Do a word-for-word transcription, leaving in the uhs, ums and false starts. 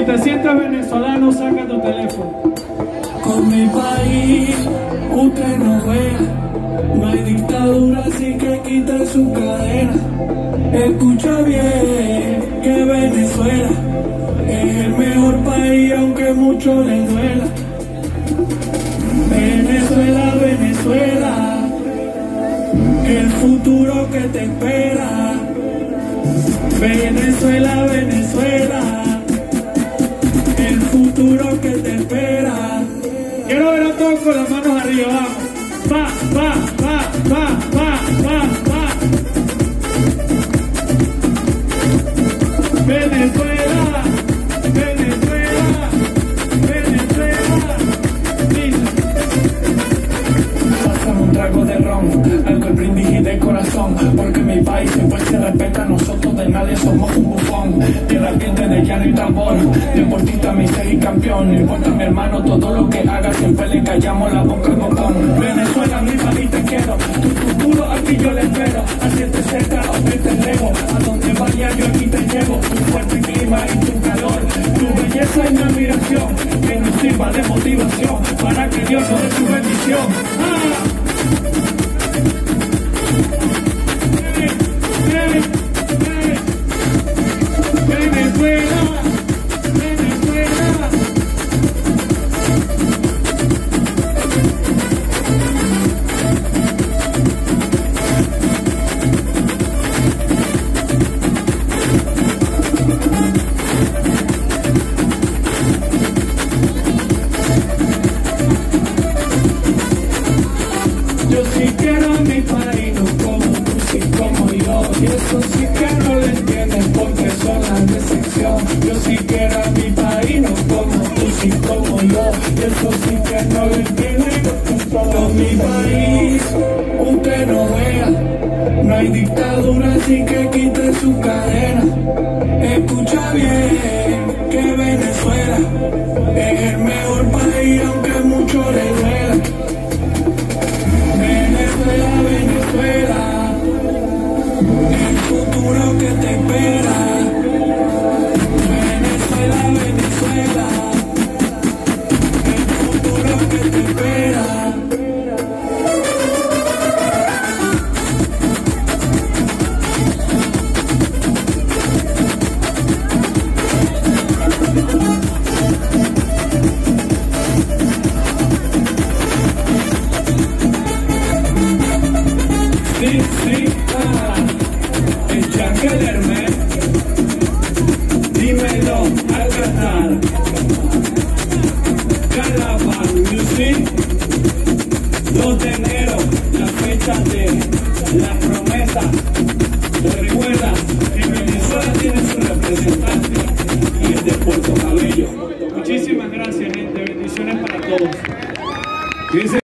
te sientes venezolano, saca tu teléfono. Con mi país usted no vea, no hay dictadura así que quiten su cadena. Escucha bien que Venezuela es el mejor país aunque mucho le duela. Venezuela, Venezuela, el futuro que te espera. Venezuela, Venezuela, el futuro que te espera. Quiero ver a todos con las manos arriba, vamos. Va, va, va, va, va, va, va. Venezuela, Venezuela, Venezuela. Dice. Pásame un trago de ron, alcohol, brindis y de corazón, porque mi país siempre se respeta, nosotros de nadie somos un bufón. Tierra ardiente de llano y tambor, deportista, mister y campeón. No importa mi hermano, todo lo que haga siempre le callamos la boca al botón. Venezuela, mi país te quiero, tu futuro aquí yo le espero. A siete cerca, a te entrego, a donde vaya yo aquí te llevo. Tu fuerte clima y tu calor, tu belleza y mi admiración, que nos sirva de motivación para que Dios nos dé su bendición. ¡Ah! Venezuela, Venezuela. Yo sí quiero a mi país, no como tú, sí como yo. Y eso sí que no lo entienden porque son la decepción. Yo sí quiero a mi país, no como tú, sí como yo. Y eso sí que no lo entienden porque son mi país. Usted no vea, no hay dictadura así que quite su cadena. Escucha bien que Venezuela es el mejor país aunque mucho le duela. Venezuela, Venezuela, el futuro que te espera. Venezuela, Venezuela, el futuro que te espera. Sí, sí, ah, el Chanquelerme, dímelo al cantar. Calapan Music, dos de enero, la fecha de la promesa. Recuerda que Venezuela tiene su representante y es de Puerto Cabello. Muchísimas gracias, gente. Bendiciones para todos.